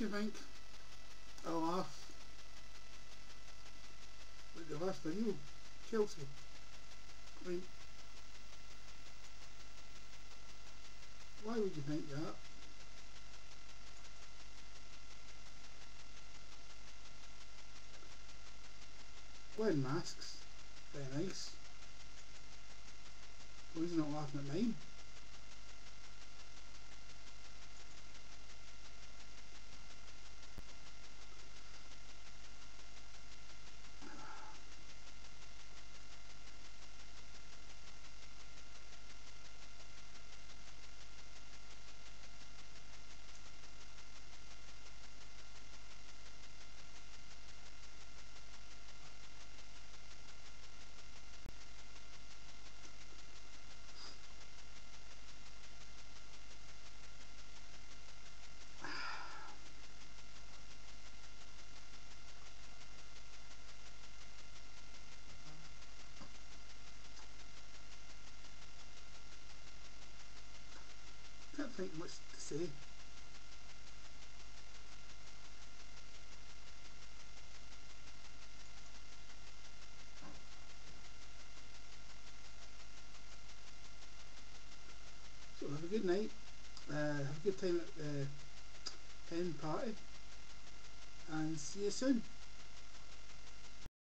you think? I'll laugh. Like the last video, Chelsea. I mean, why would you think that? Wearing masks, very nice. Well, he's not laughing at mine. Can't think much to say. So have a good night. Have a good time at the hen party, and see you soon.